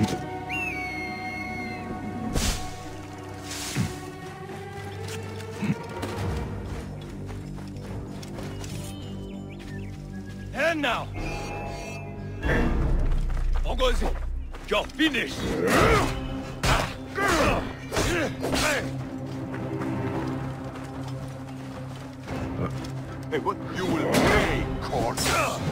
And now! Ogozi, you're finished! Hey, what you will pay, corpse?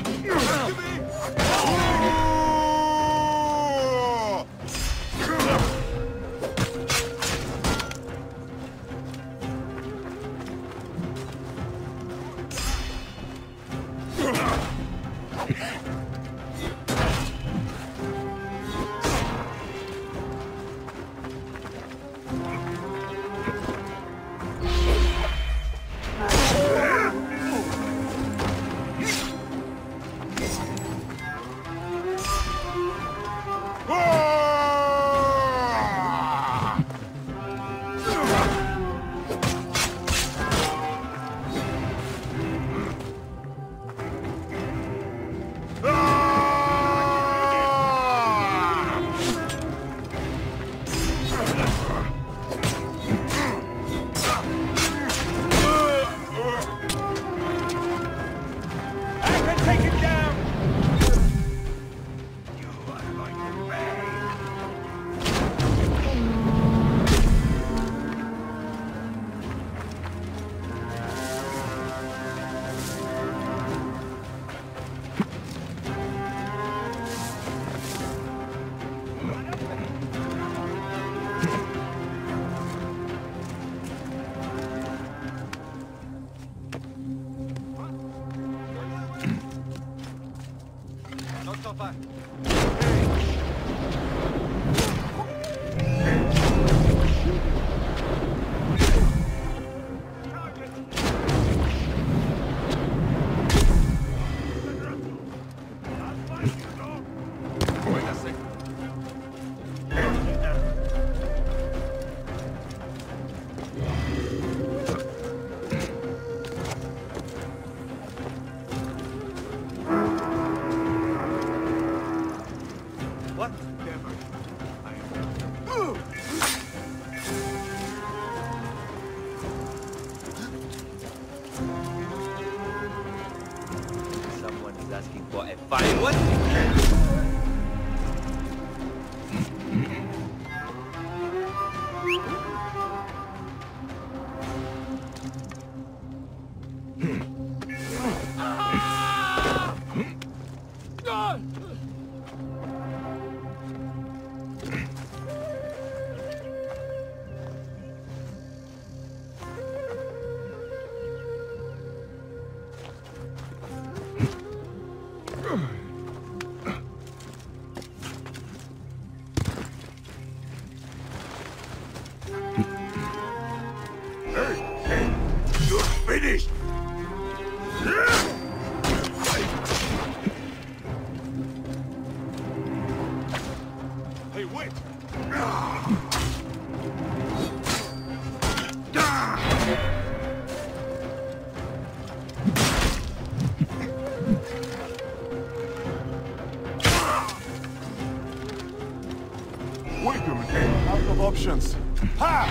Options. Ha!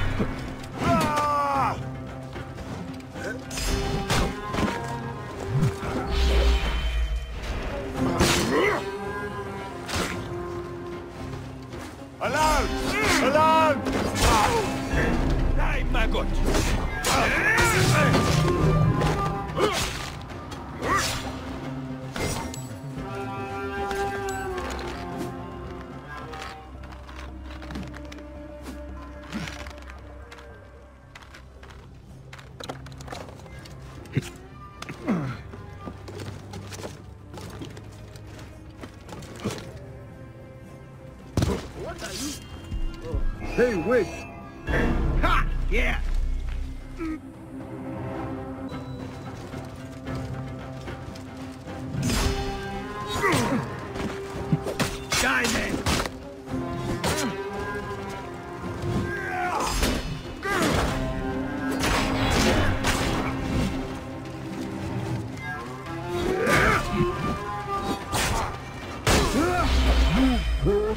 Ah! Alarm! Alarm! Nein, mein Gott! Hey, wait! Ha! Yeah! Die, man!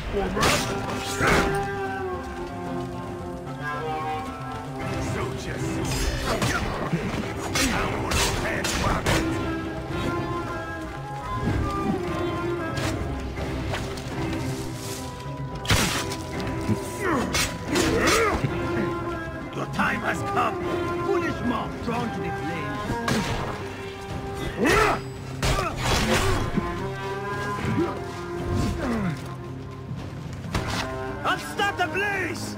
Your time has come. Foolish mob drawn to the flames. I'll start the blaze!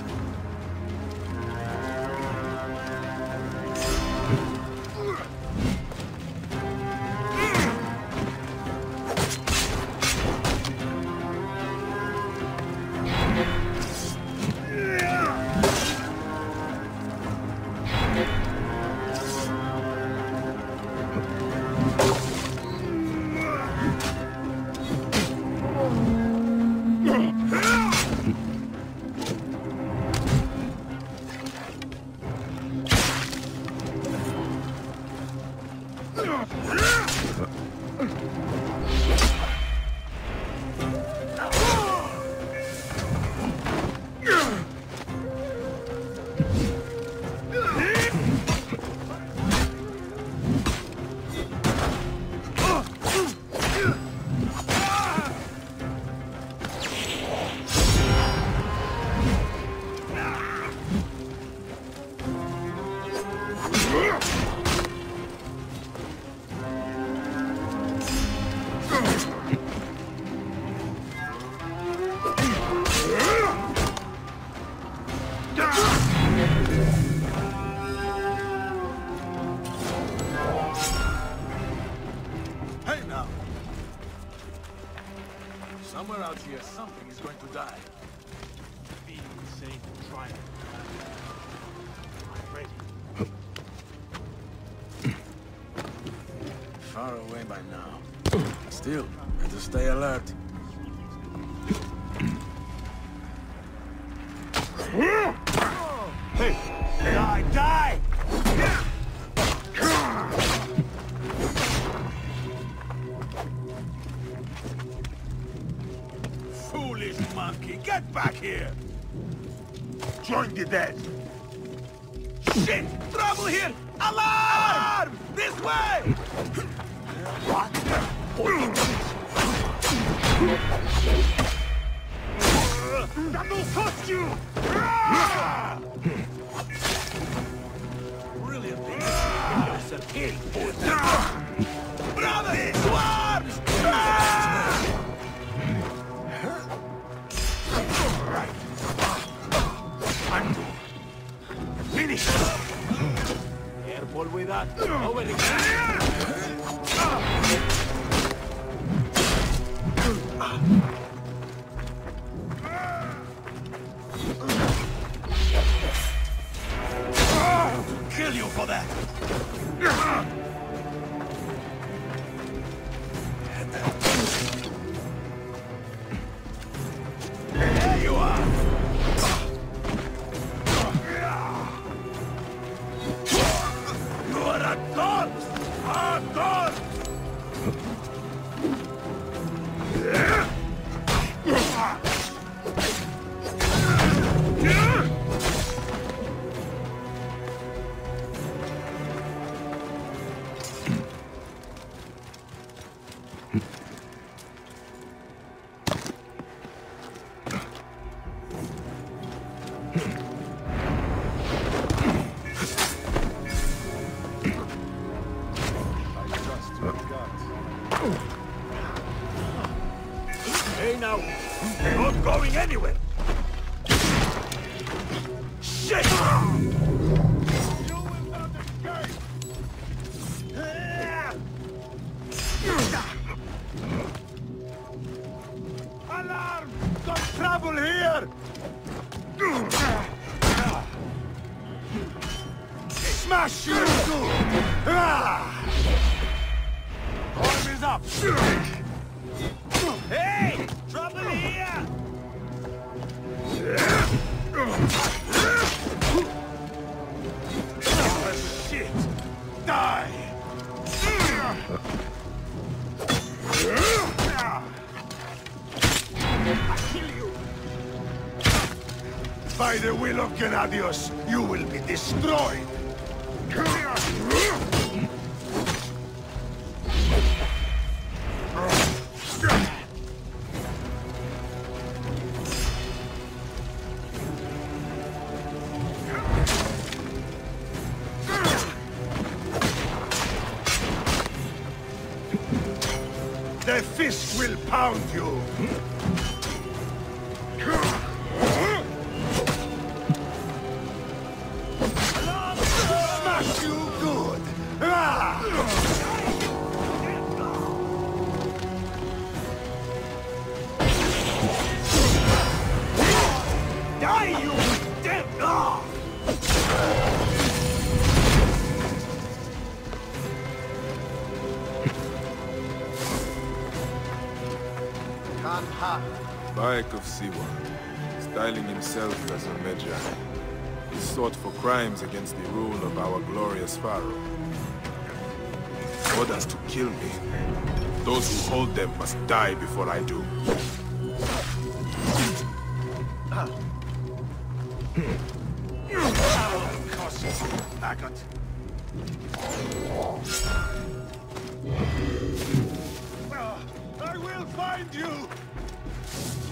Somewhere out here, something is going to die. Be insane to try it. I'm ready. Far away by now. Still, better stay alert. Hey! Die! Die! Foolish monkey, get back here! Join the dead! Shit! Trouble here! Alarm! This way! What? That will cost you! Brilliant thing. Get yourself killed, boy. Brother! To arms! Right. Undo. Finish! Careful with that. Over the kill you for that! There you are! You are a god! A god! Hey now, you're not going anywhere! Shit! You will not escape! Alarm! Got trouble here! Smash you! Arm is up! Hey! Trouble here! Oh, shit! Die! I'll kill you! By the will of Gennadios, you will be destroyed! The fist will pound you! Smash you good! Die, you damn dog! Bayek of Siwa, styling himself as a Magi. He sought for crimes against the rule of our glorious Pharaoh. Orders to kill me. Those who hold them must die before I do. Maggot! I will find you!